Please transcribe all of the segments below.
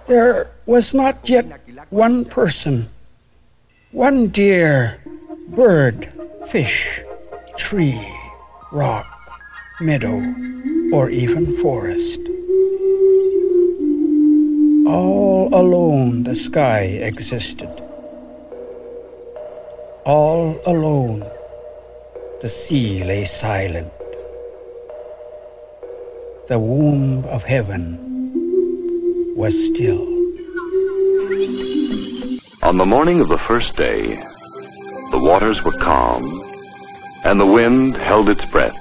There was not yet one person, one deer, bird, fish, tree, rock, meadow, or even forest. All alone the sky existed. All alone the sea lay silent. The womb of heaven was still. On the morning of the first day, the waters were calm, and the wind held its breath.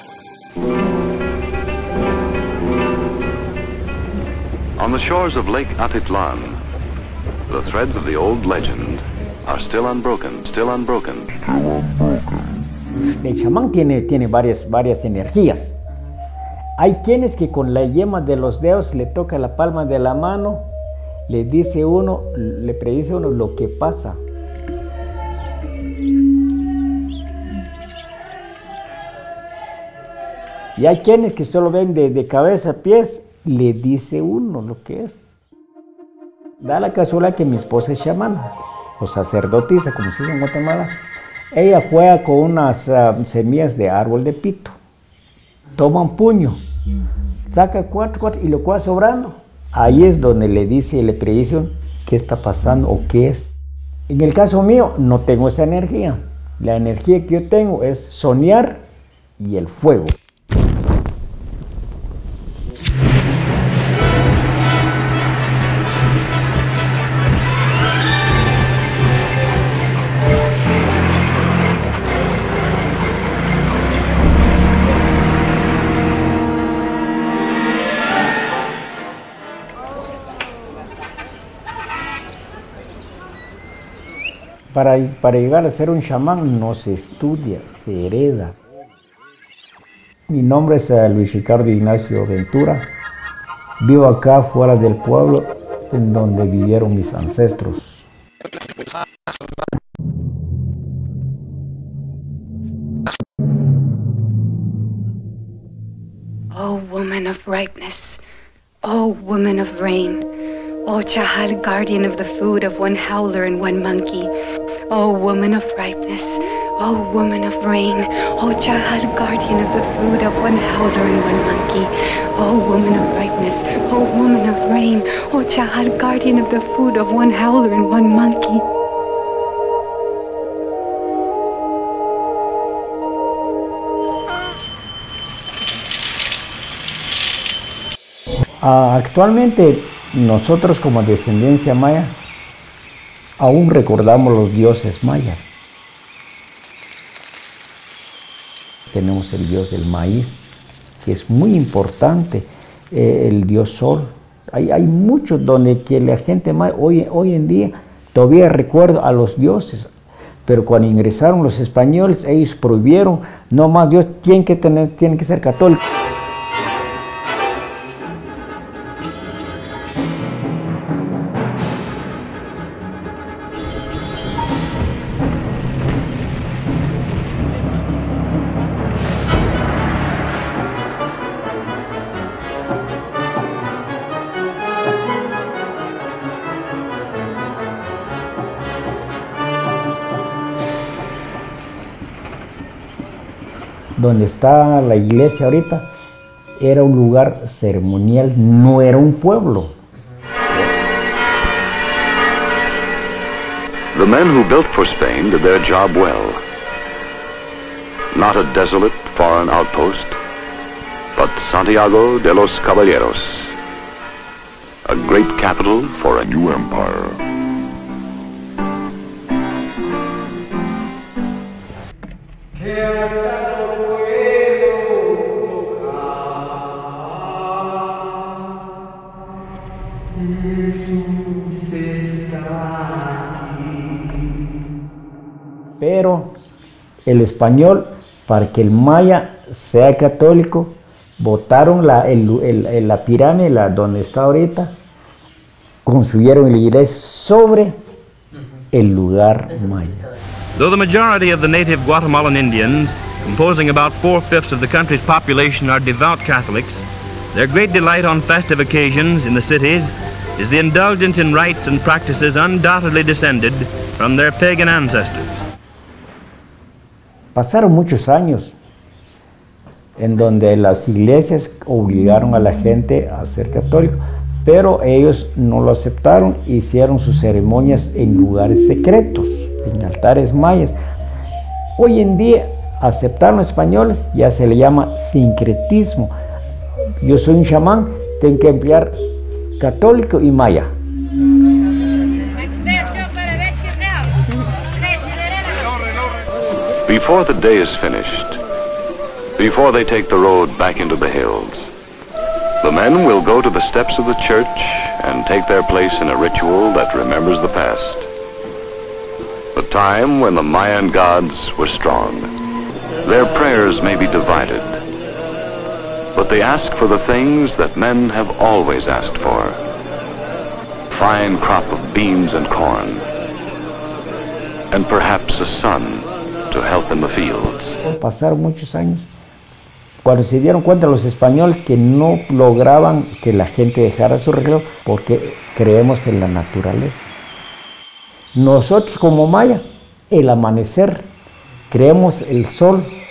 On the shores of Lake Atitlan, the threads of the old legend are still unbroken, still unbroken. El chamán tiene varias energías. Hay quienes que con la yema de los dedos le toca la palma de la mano, le predice uno lo que pasa. Y hay quienes que solo ven de cabeza a pies, le dice uno lo que es. Da la casualidad que mi esposa es chamana, o sacerdotisa, como se dice en Guatemala. Ella juega con unas semillas de árbol de pito. Toma un puño, saca cuatro y lo va sobrando. Ahí es donde le dice, le predice qué está pasando o qué es. En el caso mío, no tengo esa energía. La energía que yo tengo es soñar y el fuego. Para llegar a ser un chamán no se estudia, se hereda. Mi nombre es Luis Ricardo Ignacio Ventura. Vivo acá fuera del pueblo en donde vivieron mis ancestros. Oh, woman of ripeness, oh, woman of rain, oh, Chahal, guardian of the food of one howler and one monkey. Oh, woman of ripeness, oh, woman of rain, oh, Chahal, guardian of the food of one howler and one monkey. Oh, woman of ripeness, oh, woman of rain, oh, Chahal, guardian of the food of one howler and one monkey. Actualmente nosotros como descendencia maya aún recordamos los dioses mayas. Tenemos el dios del maíz, que es muy importante, el dios sol. Hay muchos donde que la gente maya hoy en día todavía recuerda a los dioses, pero cuando ingresaron los españoles ellos prohibieron, no más Dios tiene que ser católico. Donde está la iglesia ahorita, era un lugar ceremonial, no era un pueblo. The men who built for Spain did their job well. Not a desolate foreign outpost, but Santiago de los Caballeros, a great capital for a new empire. Pero el español, para que el maya sea católico, botaron la pirámide donde está ahorita, construyeron la iglesia sobre el lugar maya. Though the majority of the native Guatemalan Indians, composing about 4/5 of the country's population, are devout Catholics, their great delight on festive occasions in the cities is the indulgence in rites and practices undoubtedly descended from their pagan ancestors. Pasaron muchos años en donde las iglesias obligaron a la gente a ser católico, pero ellos no lo aceptaron, hicieron sus ceremonias en lugares secretos, en altares mayas. Hoy en día aceptaron los españoles, ya se le llama sincretismo. Yo soy un chamán, tengo que emplear católico y maya. Before the day is finished, before they take the road back into the hills, the men will go to the steps of the church and take their place in a ritual that remembers the past. The time when the Mayan gods were strong. Their prayers may be divided, but they ask for the things that men have always asked for. Fine crop of beans and corn, and perhaps a son to help in the fields. Pasaron muchos años. Cuando se dieron cuenta los españoles que no lograban que la gente dejara su religión porque creemos en la naturaleza. Nosotros como maya, el amanecer, creemos el sol